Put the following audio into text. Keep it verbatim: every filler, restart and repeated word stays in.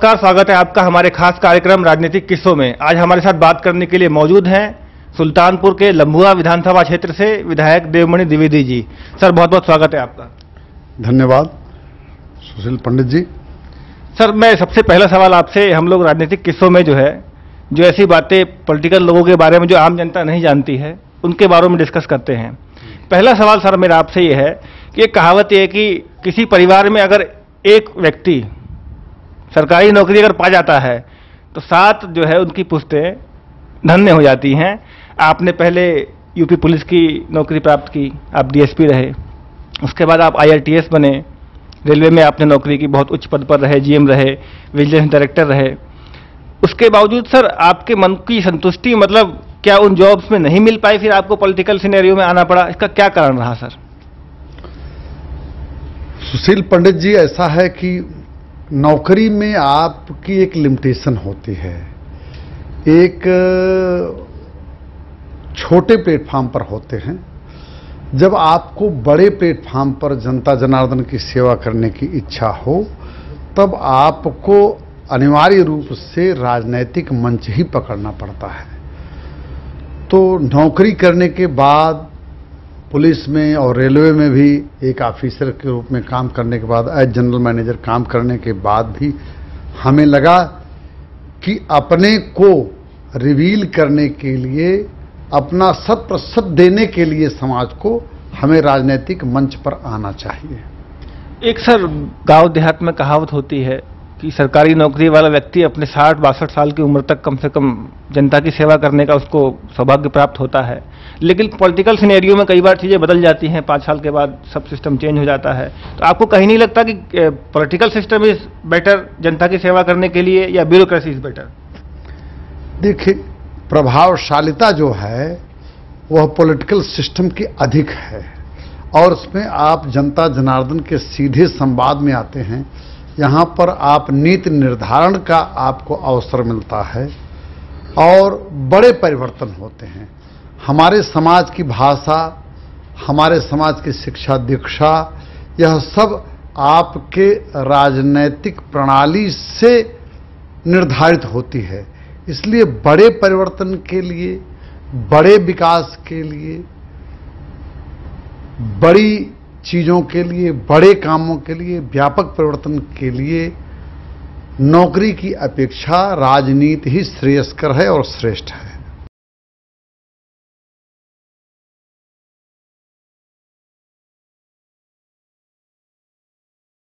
नमस्कार, स्वागत है आपका हमारे खास कार्यक्रम राजनीतिक किस्सों में। आज हमारे साथ बात करने के लिए मौजूद हैं सुल्तानपुर के लंबुआ विधानसभा क्षेत्र से विधायक देवमणि द्विवेदी जी। सर, बहुत बहुत स्वागत है आपका। धन्यवाद सुशील पंडित जी। सर, मैं सबसे पहला सवाल आपसे, हम लोग राजनीतिक किस्सों में जो है जो ऐसी बातें पॉलिटिकल लोगों के बारे में जो आम जनता नहीं जानती है उनके बारे में डिस्कस करते हैं। पहला सवाल सर मेरा आपसे ये है कि एक कहावत ये है कि किसी परिवार में अगर एक व्यक्ति सरकारी नौकरी अगर पा जाता है तो सात जो है उनकी पुश्तें धन्य हो जाती हैं। आपने पहले यूपी पुलिस की नौकरी प्राप्त की, आप डीएसपी रहे, उसके बाद आप आईआरटीएस बने, रेलवे में आपने नौकरी की, बहुत उच्च पद पर रहे, जीएम रहे, विजिलेंस डायरेक्टर रहे। उसके बावजूद सर आपके मन की संतुष्टि, मतलब क्या उन जॉब्स में नहीं मिल पाई, फिर आपको पॉलिटिकल सिनेरियो में आना पड़ा? इसका क्या कारण रहा सर? सुशील पंडित जी, ऐसा है कि नौकरी में आपकी एक लिमिटेशन होती है। एक छोटे प्लेटफॉर्म पर होते हैं। जब आपको बड़े प्लेटफॉर्म पर जनता जनार्दन की सेवा करने की इच्छा हो तब आपको अनिवार्य रूप से राजनीतिक मंच ही पकड़ना पड़ता है। तो नौकरी करने के बाद पुलिस में और रेलवे में भी एक ऑफिसर के रूप में काम करने के बाद, एज जनरल मैनेजर काम करने के बाद भी हमें लगा कि अपने को रिवील करने के लिए, अपना शत प्रतिशत देने के लिए समाज को हमें राजनीतिक मंच पर आना चाहिए। एक सर गांव देहात में कहावत होती है कि सरकारी नौकरी वाला व्यक्ति अपने साठ बासठ साल की उम्र तक कम से कम जनता की सेवा करने का उसको सौभाग्य प्राप्त होता है। लेकिन पॉलिटिकल सिनेरियो में कई बार चीज़ें बदल जाती हैं, पाँच साल के बाद सब सिस्टम चेंज हो जाता है। तो आपको कहीं नहीं लगता कि पॉलिटिकल सिस्टम इज बेटर जनता की सेवा करने के लिए, या ब्यूरोक्रेसी इज बेटर? देखिए, प्रभावशालिता जो है वह पॉलिटिकल सिस्टम की अधिक है और उसमें आप जनता जनार्दन के सीधे संवाद में आते हैं। यहाँ पर आप नीति निर्धारण का आपको अवसर मिलता है और बड़े परिवर्तन होते हैं। हमारे समाज की भाषा, हमारे समाज की शिक्षा दीक्षा, यह सब आपके राजनैतिक प्रणाली से निर्धारित होती है। इसलिए बड़े परिवर्तन के लिए, बड़े विकास के लिए, बड़ी चीज़ों के लिए, बड़े कामों के लिए, व्यापक परिवर्तन के लिए नौकरी की अपेक्षा राजनीति ही श्रेयस्कर है और श्रेष्ठ है।